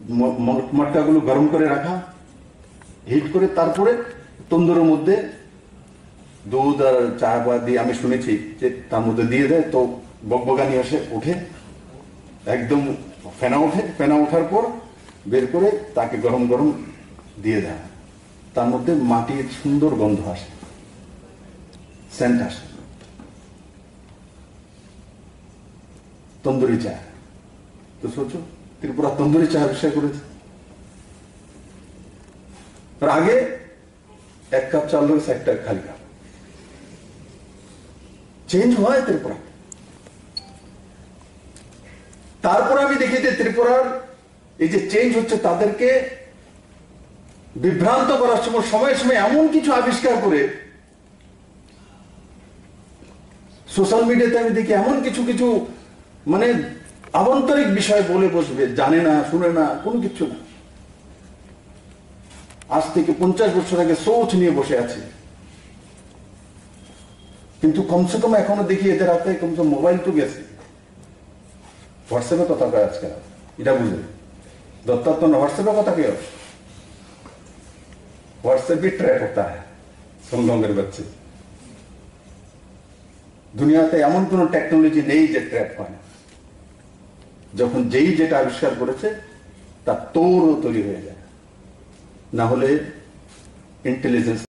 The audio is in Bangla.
মটকাগুলো গরম করে রাখা, হিট করে তারপরে তন্দুরের মধ্যে দুধ আর চা বা দিয়ে আমি শুনেছি যে তার মধ্যে দিয়ে দেয়, তো বকবকানি আসে, উঠে একদম ফেনা ওঠে, ফেনা ওঠার পর বের করে তাকে গরম গরম দিয়ে দেয়। তার মধ্যে মাটির সুন্দর গন্ধ আসে, সেন্ট আসে। তন্দুরি চা, তো সোচো ত্রিপুরা তন্দুরি চা আবিষ্কার করেছে। আগে 1 কাপ চাল ধরে 1 খালি কাপ। চেঞ্জ হয় ত্রিপুরা। তারপর আমি দেখি যে ত্রিপুরার এই যে চেঞ্জ হচ্ছে, তাদেরকে বিভ্রান্ত করার সময় সময় এমন কিছু আবিষ্কার করে সোশ্যাল মিডিয়াতে আমি দেখি এমন কিছু কিছু মানে আভ্যন্তরিক বিষয় বলে বসবে, জানে না, শুনে না, কোনো কিছু না। আজ থেকে 50 বছর আগে সোচ নিয়ে বসে আছে, কিন্তু কমসে কম এখনো দেখি এদের হাতে কমসে মোবাইল তো গেছে, হোয়াটসঅ্যাপে কথা কয় আজকাল, এটা বুঝে दत्तात्म व्हाट्सएप কথা কি व्हाट्सएप भी ट्रैक होता है समझोंगे बच्चे। দুনিয়াতে এমন কোন টেকনোলজি নেই যে ট্র্যাক হয় না। যখন যেই যেটা আবিষ্কার করেছে তা তোরও তৈরি হয়ে যায়, না হলে ইন্টেলিজেন্স